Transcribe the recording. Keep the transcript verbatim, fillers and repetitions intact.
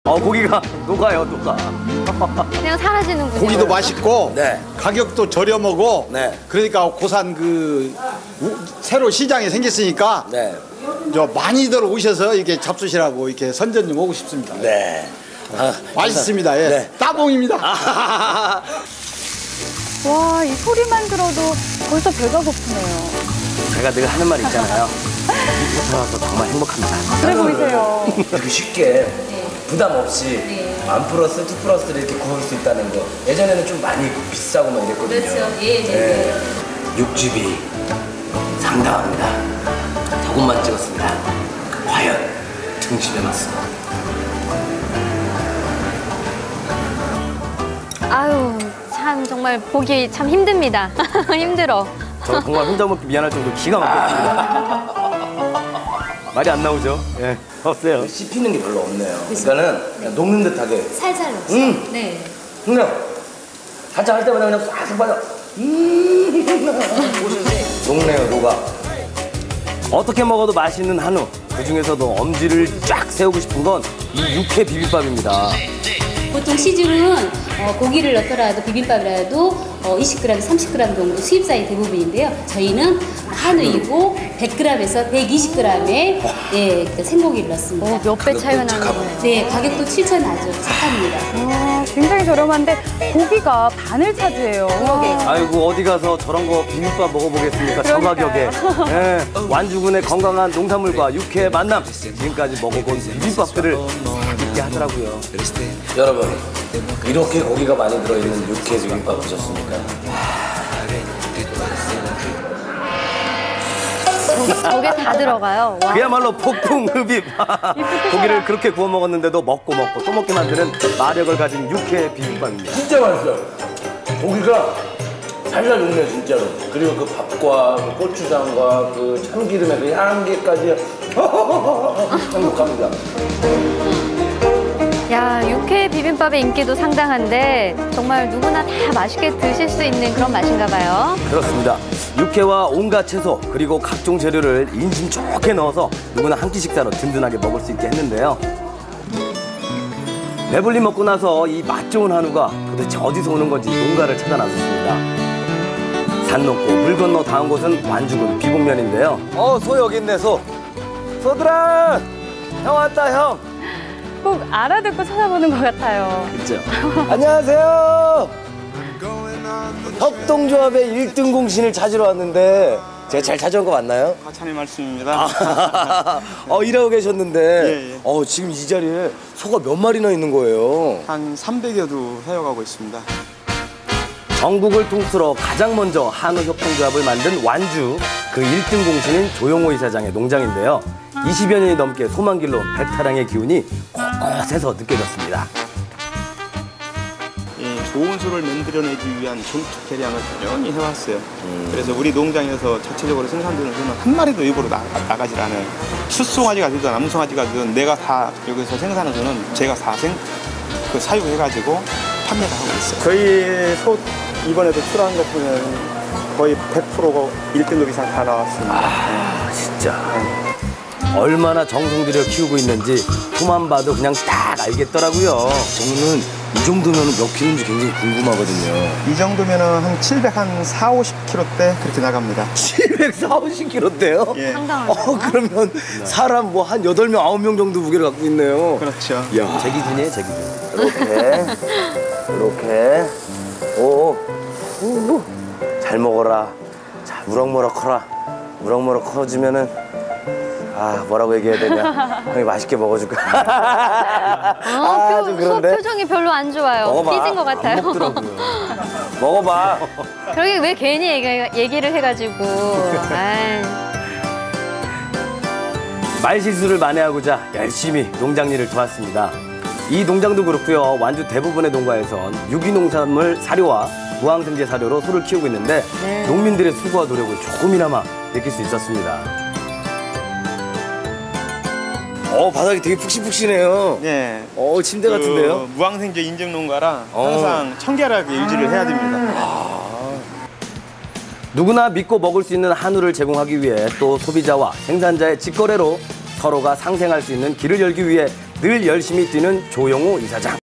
어, 고기가 녹아요, 녹아. 그냥 사라지는군요. 고기도 맛있고 네. 가격도 저렴하고 네. 그러니까 고산 그 우, 새로 시장이 생겼으니까 네. 저 많이들 오셔서 이렇게 잡수시라고 이렇게 선전 좀 하고 싶습니다. 네. 아, 맛있습니다. 예. 네. 따봉입니다. 와, 이 소리만 들어도 벌써 배가 고프네요. 제가 늘 하는 말 있잖아요. 이곳에 와서 정말 행복합니다. 그래 보이세요. 이렇게 쉽게 부담 없이 원 플러스, 투 플러스를 이렇게 구울 수 있다는 거. 예전에는 좀 많이 비싸고 막 이랬거든요. 그렇죠. 예, 네, 네. 육즙이 상당합니다. 조금만 찍었습니다. 과연 등심의 맛은? 아유, 참 정말 보기 참 힘듭니다. 힘들어. 저 정말 혼자 먹기 미안할 정도로 기가 막혔습니다. 말이 안 나오죠? 예, 없어요. 씹히는 게 별로 없네요. 그러니까는 그냥 녹는 듯하게. 살살 녹죠. 음. 네. 그냥 살짝 할 때마다 그냥 싹 빠져. 음. 녹네요, 녹아. 어떻게 먹어도 맛있는 한우. 그 중에서도 엄지를 쫙 세우고 싶은 건 이 육회 비빔밥입니다. 보통 시중은 어, 고기를 넣더라도 비빔밥이라도 어, 이십 그램, 삼십 그램 정도 수입산이 대부분인데요. 저희는 한우이고 백 그램에서 백이십 그램의 예, 그 생고기를 넣습니다. 오, 몇 배 차이가 나는 거예요. 네, 가격도 칠천 아주 착합니다. 아, 굉장히 저렴한데 고기가 반을 차지해요. 그러게. 아이고, 어디 가서 저런 거 비빔밥 먹어보겠습니까? 저 가격에. 예, 완주군의 건강한 농산물과 육회의 만남. 지금까지 먹어본 비빔밥들을 있게 하더라고요. 여러분, 이렇게 고기가 많이 들어있는 육회 비빔밥 드셨습니까? 저게 다 들어가요. 와. 그야말로 폭풍 흡입. 고기를 그렇게 구워 먹었는데도 먹고 먹고 또 먹게 만드는 마력을 가진 육회 비빔밥입니다. 진짜 맛있어요. 고기가 살살 녹네요, 진짜로. 그리고 그 밥과 그 고추장과 그 참기름의 그 향기까지 행복합니다. 야, 육회 비빔밥의 인기도 상당한데 정말 누구나 다 맛있게 드실 수 있는 그런 맛인가 봐요. 그렇습니다. 육회와 온갖 채소 그리고 각종 재료를 인심 좋게 넣어서 누구나 한 끼 식사로 든든하게 먹을 수 있게 했는데요. 배불리 먹고 나서 이 맛 좋은 한우가 도대체 어디서 오는 건지 농가를 찾아 나섰습니다. 산 넘고 물 건너 닿은 곳은 완주군 비봉면인데요. 어, 소 여기 있네, 소. 소들아! 형 왔다, 형! 꼭 알아듣고 찾아보는 것 같아요. 그렇죠. 안녕하세요. 협동조합의 일 등 공신을 찾으러 왔는데 제가 잘 찾아온 거 맞나요? 과찬의 말씀입니다. 어, 일하고 계셨는데 예, 예. 어, 지금 이 자리에 소가 몇 마리나 있는 거예요? 한 삼백여 두 사용하고 있습니다. 전국을 통틀어 가장 먼저 한우협동조합을 만든 완주 그 일 등 공신인 조용호 이사장의 농장인데요. 이십여 년이 넘게 소만 길러온 백타량의 기운이 곳곳에서 느껴졌습니다. 이 좋은 소를 만들어내기 위한 전투 개량을 꾸준히 해왔어요. 음. 그래서 우리 농장에서 자체적으로 생산되는 소는 한 마리도 일부러 나, 나가질 않아요. 숫송아지가 되든 암송아지가 되든 내가 다 여기서 생산하는 소는 제가 다 생, 그 사육해가지고 판매를 하고 있어요. 저희 소 이번에도 출하한 것 보면 거의 백 퍼센트가 일 등급 이상 다 나왔습니다. 아, 진짜. 얼마나 정성 들여 키우고 있는지 소만 봐도 그냥 딱 알겠더라고요. 저는 이 정도면 몇 킬로인지 굉장히 궁금하거든요. 이 정도면 한 칠백, 한 사, 오십 킬로대 그렇게 나갑니다. 칠백사십 킬로대요? 예. 상당하네요. 어, 그러면 사람 뭐 한 여덟 명, 아홉 명 정도 무게를 갖고 있네요. 그렇죠. 야, 제 기준이에요, 제 기준. 이렇게, 이렇게. 오, 오, 잘 먹어라. 자, 무럭무럭 커라. 무럭무럭 커지면은 아, 뭐라고 얘기해야 되냐. 형이 맛있게 먹어줄까. 어, 아, 표, 좀 그런데? 소 표정이 별로 안 좋아요. 먹어봐. 삐진 것 같아요. 안 먹더라고요. 먹어봐. 그러게 왜 괜히 얘기, 얘기를 해가지고. 아이. 말 실수를 만회하고자 열심히 농장 일을 도왔습니다. 이 농장도 그렇고요. 완주 대부분의 농가에선 유기농산물 사료와 무항생제 사료로 소를 키우고 있는데 네. 농민들의 수고와 노력을 조금이나마 느낄 수 있었습니다. 어, 바닥이 되게 푹신푹신해요. 네. 어, 침대 같은데요? 그 무항생제 인증 농가라 어. 항상 청결하게 유지를 해야 됩니다. 누구나 믿고 먹을 수 있는 한우를 제공하기 위해 또 소비자와 생산자의 직거래로 서로가 상생할 수 있는 길을 열기 위해 늘 열심히 뛰는 조용우 이사장.